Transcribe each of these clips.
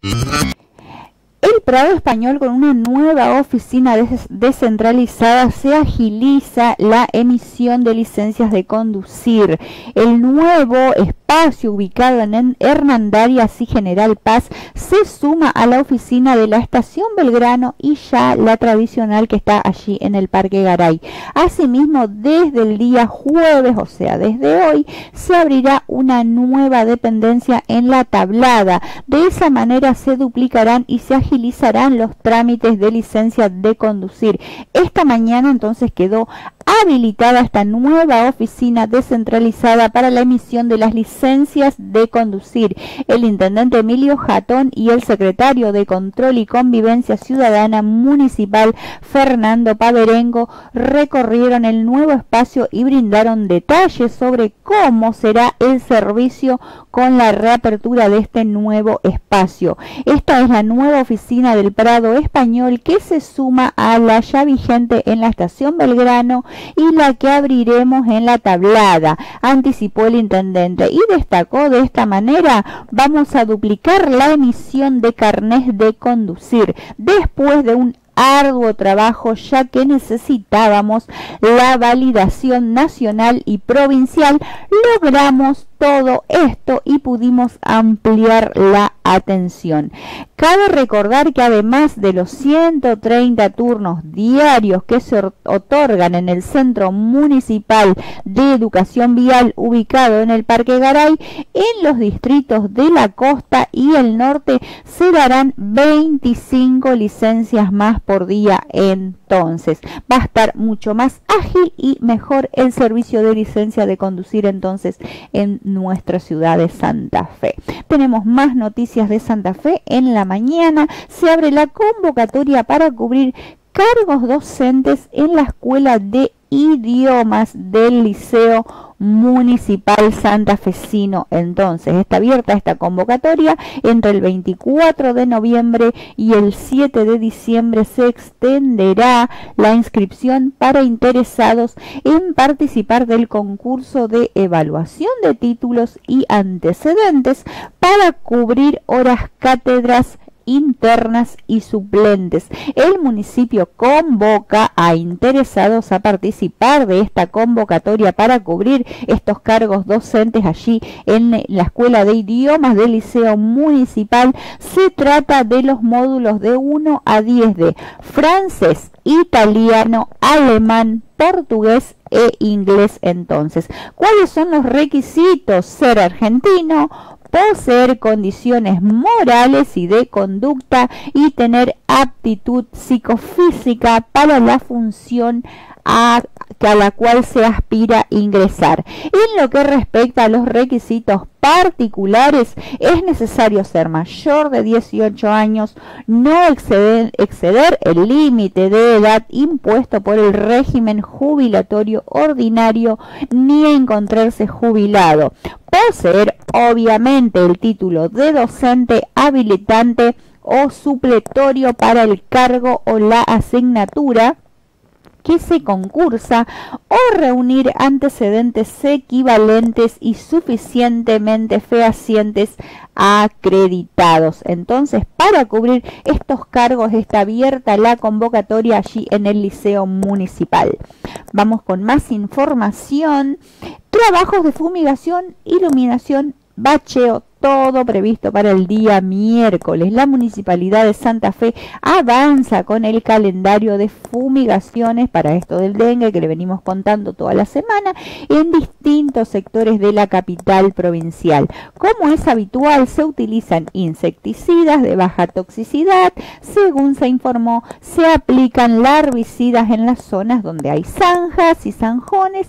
El Prado Español, con una nueva oficina descentralizada, se agiliza la emisión de licencias de conducir. El nuevo espacio ubicado en Hernandarias y General Paz se suma a la oficina de la Estación Belgrano y ya la tradicional que está allí en el Parque Garay. Asimismo, desde el día jueves, o sea, desde hoy, se abrirá una nueva dependencia en La Tablada. De esa manera se duplicarán y se agilizarán los trámites de licencia de conducir. Esta mañana entonces quedó habilitada esta nueva oficina descentralizada para la emisión de las licencias de conducir. El intendente Emilio Jatón y el secretario de Control y Convivencia Ciudadana Municipal, Fernando Paverengo, recorrieron el nuevo espacio y brindaron detalles sobre cómo será el servicio con la reapertura de este nuevo espacio. Esta es la nueva oficina del Prado Español, que se suma a la ya vigente en la Estación Belgrano y la que abriremos en La Tablada, anticipó el intendente, y destacó: de esta manera vamos a duplicar la emisión de carnés de conducir después de un arduo trabajo, ya que necesitábamos la validación nacional y provincial. Logramos todo esto y pudimos ampliar la atención. Cabe recordar que además de los 130 turnos diarios que se otorgan en el Centro Municipal de Educación Vial ubicado en el Parque Garay, en los distritos de la costa y el norte se darán 25 licencias más por día. Entonces va a estar mucho más ágil y mejor el servicio de licencia de conducir entonces en nuestra ciudad de Santa Fe. Tenemos más noticias de Santa Fe. En la mañana se abre la convocatoria para cubrir cargos docentes en la Escuela de Idiomas del Liceo Municipal Santafesino. Entonces está abierta esta convocatoria entre el 24 de noviembre y el 7 de diciembre. Se extenderá la inscripción para interesados en participar del concurso de evaluación de títulos y antecedentes para cubrir horas cátedras internas y suplentes. El municipio convoca a interesados a participar de esta convocatoria para cubrir estos cargos docentes allí en la Escuela de Idiomas del Liceo Municipal. Se trata de los módulos de 1 a 10 de francés, italiano, alemán, portugués e inglés. Entonces, ¿cuáles son los requisitos? Ser argentino, poseer condiciones morales y de conducta y tener aptitud psicofísica para la función a la cual se aspira a ingresar. En lo que respecta a los requisitos particulares, es necesario ser mayor de 18 años, no exceder el límite de edad impuesto por el régimen jubilatorio ordinario, ni encontrarse jubilado, poseer obviamente el título de docente habilitante o supletorio para el cargo o la asignatura que se concursa, o reunir antecedentes equivalentes y suficientemente fehacientes acreditados. Entonces, para cubrir estos cargos está abierta la convocatoria allí en el Liceo Municipal. Vamos con más información. Trabajos de fumigación, iluminación, bacheo, todo previsto para el día miércoles. La Municipalidad de Santa Fe avanza con el calendario de fumigaciones para esto del dengue que le venimos contando toda la semana en distintos sectores de la capital provincial. Como es habitual, se utilizan insecticidas de baja toxicidad. Según se informó, se aplican larvicidas en las zonas donde hay zanjas y zanjones,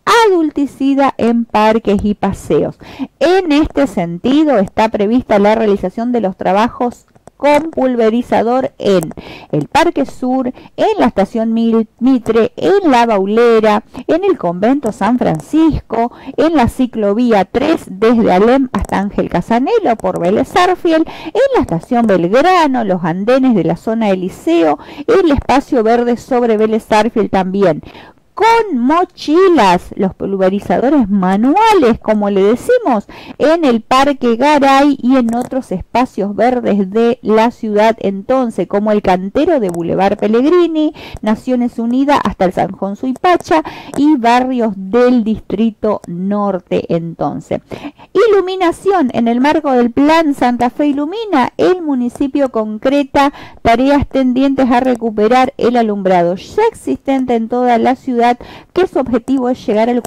adulticida en parques y paseos. En este sentido, está prevista la realización de los trabajos con pulverizador en el Parque Sur, en la Estación Mitre, en La Baulera, en el Convento San Francisco, en la ciclovía 3 desde Alem hasta Ángel Casanelo por Vélez Sarsfield, en la Estación Belgrano, los andenes de la zona del Liceo, el espacio verde sobre Vélez Sarsfield también. con mochilas, los pulverizadores manuales, como le decimos, en el Parque Garay y en otros espacios verdes de la ciudad, entonces, como el cantero de Boulevard Pellegrini, Naciones Unidas hasta el Sanjón Suipacha y barrios del Distrito Norte, entonces. Iluminación. En el marco del Plan Santa Fe Ilumina, el municipio concreta tareas tendientes a recuperar el alumbrado ya existente en toda la ciudad, que su objetivo es llegar al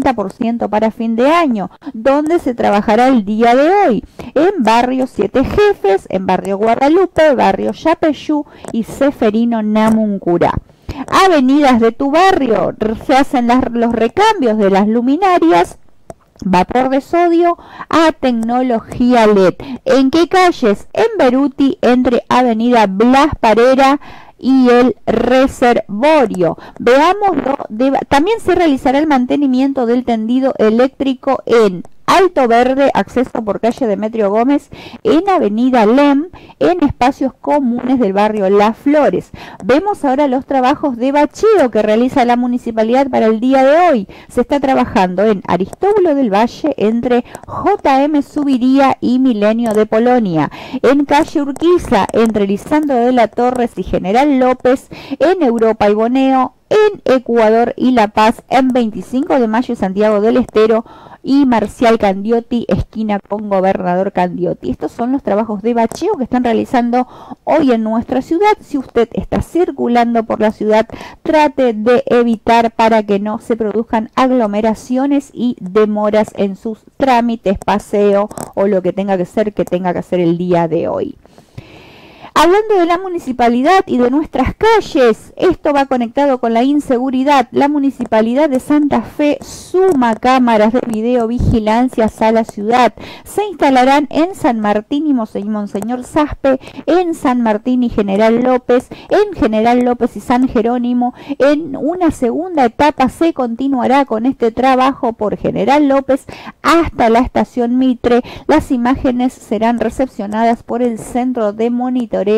40% para fin de año, donde se trabajará el día de hoy en barrio Siete Jefes, en barrio Guadalupe, barrio Yapeyú y Seferino Namuncurá. Avenidas de tu barrio, se hacen los recambios de las luminarias, vapor de sodio a tecnología LED. ¿En qué calles? En Beruti, entre Avenida Blas Parera y el Reservorio. Veámoslo. También se realizará el mantenimiento del tendido eléctrico en Alto Verde, acceso por calle Demetrio Gómez, en Avenida Lem, en espacios comunes del barrio Las Flores. Vemos ahora los trabajos de bacheo que realiza la municipalidad para el día de hoy. Se está trabajando en Aristóbulo del Valle, entre JM Subiría y Milenio de Polonia, en calle Urquiza, entre Lisandro de la Torres y General López, en Europa y Boneo, en Ecuador y La Paz, en 25 de Mayo y Santiago del Estero, y Marcial Candioti, esquina con Gobernador Candioti. Estos son los trabajos de bacheo que están realizando hoy en nuestra ciudad. Si usted está circulando por la ciudad, trate de evitar para que no se produzcan aglomeraciones y demoras en sus trámites, paseo o lo que tenga que hacer el día de hoy. Hablando de la municipalidad y de nuestras calles, esto va conectado con la inseguridad. La municipalidad de Santa Fe suma cámaras de videovigilancia a la ciudad. Se instalarán en San Martín y Monseñor Saspe, en San Martín y General López, en General López y San Jerónimo. En una segunda etapa se continuará con este trabajo por General López hasta la estación Mitre. Las imágenes serán recepcionadas por el Centro de Monitoreo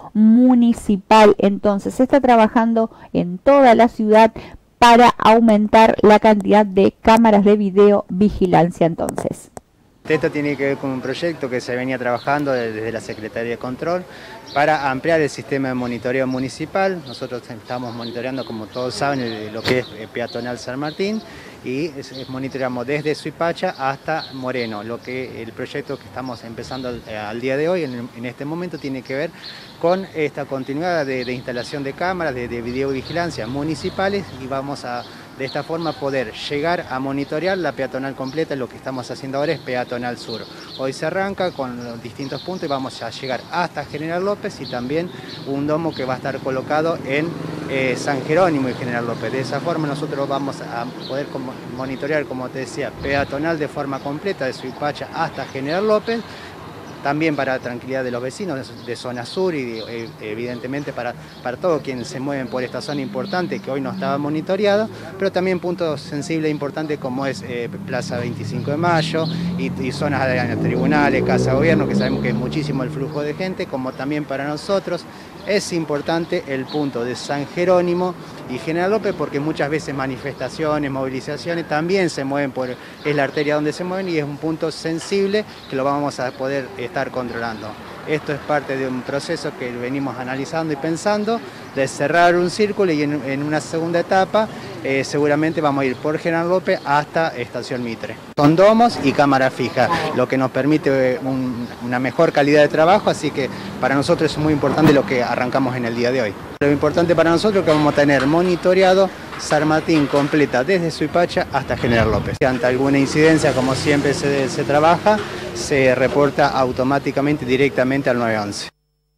Municipal. Entonces se está trabajando en toda la ciudad para aumentar la cantidad de cámaras de videovigilancia. Entonces esto tiene que ver con un proyecto que se venía trabajando desde la Secretaría de Control para ampliar el sistema de monitoreo municipal. Nosotros estamos monitoreando, como todos saben, lo que es peatonal San Martín, y monitoreamos desde Suipacha hasta Moreno. El proyecto que estamos empezando al día de hoy, en este momento, tiene que ver con esta continuidad de instalación de cámaras, de videovigilancia municipales, y vamos a de esta forma poder llegar a monitorear la peatonal completa. Lo que estamos haciendo ahora es peatonal sur. Hoy se arranca con los distintos puntos y vamos a llegar hasta General López, y también un domo que va a estar colocado en San Jerónimo y General López. De esa forma nosotros vamos a poder monitorear, como te decía, peatonal de forma completa de Suipacha hasta General López, también para tranquilidad de los vecinos de zona sur y evidentemente para todos quienes se mueven por esta zona importante que hoy no estaba monitoreada, pero también puntos sensibles e importantes como es Plaza 25 de Mayo y zonas de tribunales, Casa de Gobierno, que sabemos que es muchísimo el flujo de gente, como también para nosotros es importante el punto de San Jerónimo y General López, porque muchas veces manifestaciones, movilizaciones también se mueven es la arteria donde se mueven, y es un punto sensible que lo vamos a poder estar controlando. Esto es parte de un proceso que venimos analizando y pensando, de cerrar un círculo, y en una segunda etapa seguramente vamos a ir por General López hasta Estación Mitre. Son domos y cámara fija, lo que nos permite una mejor calidad de trabajo, así que para nosotros es muy importante lo que arrancamos en el día de hoy. Lo importante para nosotros es que vamos a tener monitoreado San Martín completa desde Suipacha hasta General López. Ante alguna incidencia, como siempre se trabaja, se reporta automáticamente directamente al 911.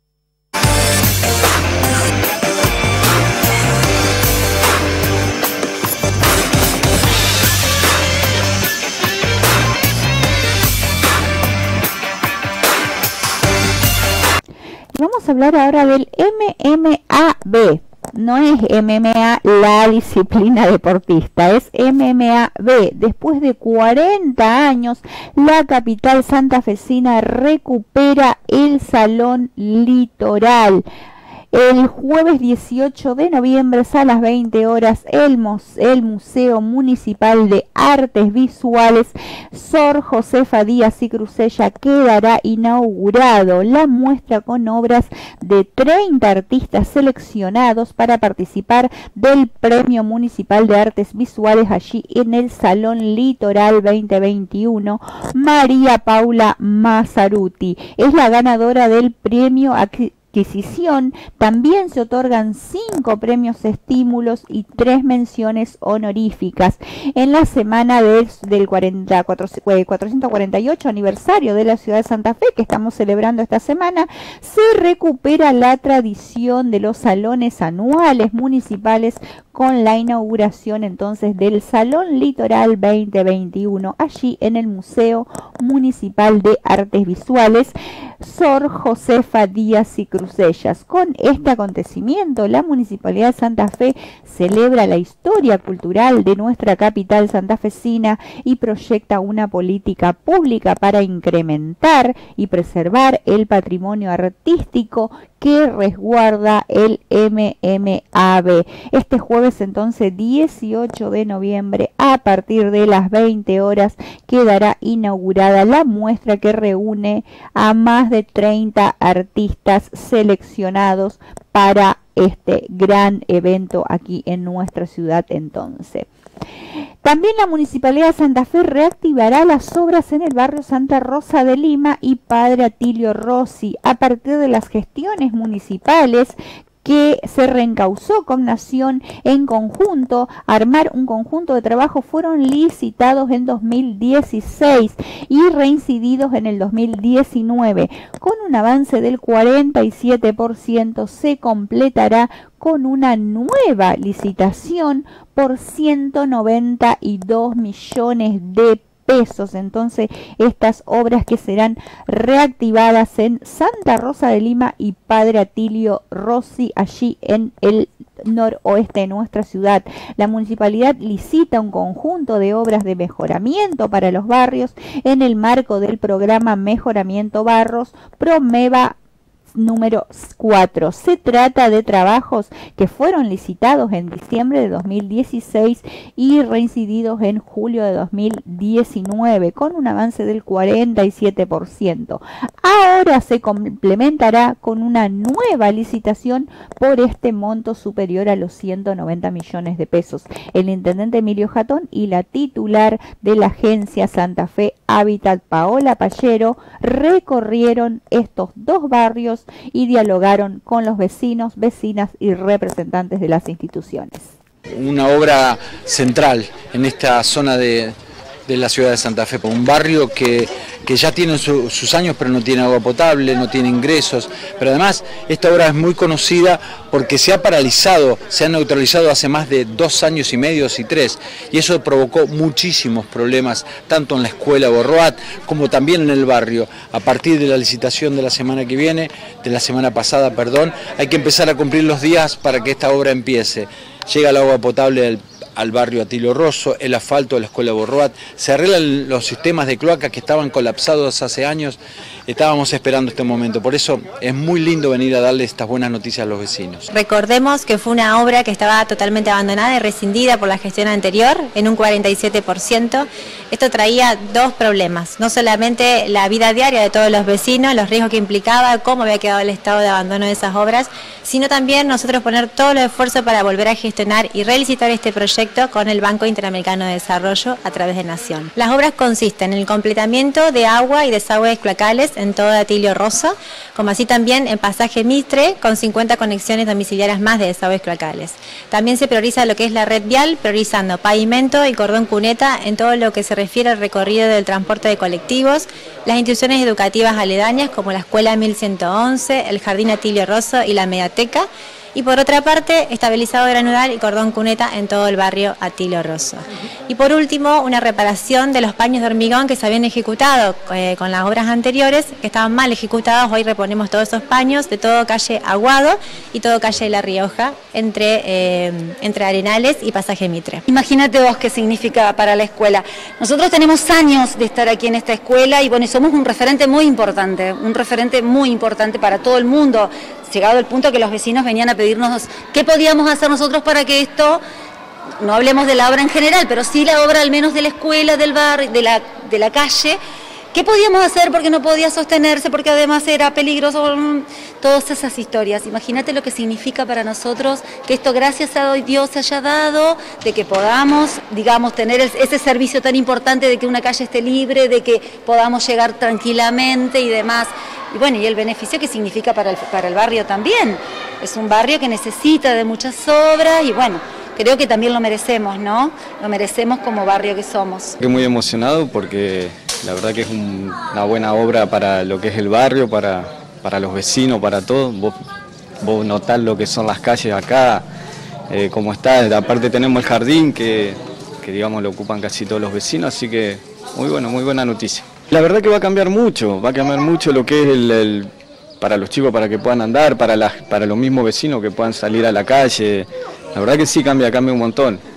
Vamos a hablar ahora del MMA-B. No es MMA la disciplina deportista, es MMA-B. Después de 40 años, la capital santafesina recupera el Salón Litoral. El jueves 18 de noviembre a las 20 horas el Museo Municipal de Artes Visuales Sor Josefa Díaz y Cruzella quedará inaugurado. La muestra con obras de 30 artistas seleccionados para participar del Premio Municipal de Artes Visuales allí en el Salón Litoral 2021. María Paula Mazzaruti es la ganadora del premio adquisición. También se otorgan 5 premios estímulos y 3 menciones honoríficas. En la semana del 448 aniversario de la ciudad de Santa Fe, que estamos celebrando esta semana, se recupera la tradición de los salones anuales municipales con la inauguración entonces del Salón Litoral 2021 allí en el Museo Municipal de Artes Visuales Sor Josefa Díaz y Cruzellas. Con este acontecimiento, la Municipalidad de Santa Fe celebra la historia cultural de nuestra capital santafesina y proyecta una política pública para incrementar y preservar el patrimonio artístico que resguarda el MMAB. Este jueves entonces 18 de noviembre a partir de las 20 horas quedará inaugurada la muestra que reúne a más de 30 artistas seleccionados para este gran evento aquí en nuestra ciudad entonces. También la Municipalidad de Santa Fe reactivará las obras en el barrio Santa Rosa de Lima y Padre Atilio Rossi a partir de las gestiones municipales que se reencausó con Nación en conjunto. Armar un conjunto de trabajo fueron licitados en 2016 y reincididos en el 2019. Con un avance del 47% se completará con una nueva licitación por 192 millones de pesos. Entonces, estas obras que serán reactivadas en Santa Rosa de Lima y Padre Atilio Rossi, allí en el noroeste de nuestra ciudad. La municipalidad licita un conjunto de obras de mejoramiento para los barrios en el marco del programa Mejoramiento Barrios Promeva número 4. Se trata de trabajos que fueron licitados en diciembre de 2016 y reincididos en julio de 2019 con un avance del 47%. Ahora se complementará con una nueva licitación por este monto superior a los 190 millones de pesos. El intendente Emilio Jatón y la titular de la agencia Santa Fe Hábitat, Paola Pallero, recorrieron estos dos barrios y dialogaron con los vecinos, vecinas y representantes de las instituciones. Una obra central en esta zona de la ciudad de Santa Fe, un barrio que ya tiene sus años pero no tiene agua potable, no tiene ingresos, pero además esta obra es muy conocida porque se ha paralizado, se ha neutralizado hace más de 2 años y medio, y 3, y eso provocó muchísimos problemas, tanto en la escuela Borroat como también en el barrio. A partir de la licitación de la semana que viene, de la semana pasada, perdón, hay que empezar a cumplir los días para que esta obra empiece. Llega el agua potable al barrio Atilio Rosso, el asfalto de la escuela Borroat, se arreglan los sistemas de cloaca que estaban colapsados hace años. Estábamos esperando este momento, por eso es muy lindo venir a darle estas buenas noticias a los vecinos. Recordemos que fue una obra que estaba totalmente abandonada y rescindida por la gestión anterior en un 47%. Esto traía 2 problemas, no solamente la vida diaria de todos los vecinos, los riesgos que implicaba, cómo había quedado el estado de abandono de esas obras, sino también nosotros poner todo el esfuerzo para volver a gestionar y relicitar este proyecto con el Banco Interamericano de Desarrollo a través de Nación. Las obras consisten en el completamiento de agua y desagües cloacales en todo Atilio Rosso, como así también en Pasaje Mitre, con 50 conexiones domiciliarias más de desagües cloacales. También se prioriza lo que es la red vial, priorizando pavimento y cordón cuneta en todo lo que se refiere al recorrido del transporte de colectivos, las instituciones educativas aledañas como la Escuela 1111, el Jardín Atilio Rosso y la Mediateca, y por otra parte estabilizado granudal y cordón cuneta en todo el barrio Atilo Rosso. Y por último, una reparación de los paños de hormigón que se habían ejecutado con las obras anteriores, que estaban mal ejecutados. Hoy reponemos todos esos paños de todo calle Aguado y todo calle La Rioja, entre Arenales y Pasaje Mitre. Imagínate vos qué significa para la escuela. Nosotros tenemos años de estar aquí en esta escuela y bueno, somos un referente muy importante para todo el mundo, llegado el punto que los vecinos venían a pedirnos qué podíamos hacer nosotros para que esto, no hablemos de la obra en general, pero sí la obra al menos de la escuela, del barrio, de la calle, ¿qué podíamos hacer porque no podía sostenerse, porque además era peligroso? Todas esas historias. Imagínate lo que significa para nosotros que esto, gracias a Dios, se haya dado, de que podamos, digamos, tener ese servicio tan importante de que una calle esté libre, de que podamos llegar tranquilamente y demás. Y bueno, y el beneficio que significa para el barrio también. Es un barrio que necesita de muchas obras y bueno, creo que también lo merecemos, ¿no? Lo merecemos como barrio que somos. Estoy muy emocionado porque la verdad que es una buena obra para lo que es el barrio, para los vecinos, para todos. Vos notás lo que son las calles acá, cómo está. Aparte tenemos el jardín que digamos lo ocupan casi todos los vecinos, así que muy buena noticia. La verdad que va a cambiar mucho lo que es para los chicos, para que puedan andar, para los mismos vecinos que puedan salir a la calle. La verdad que sí cambia un montón.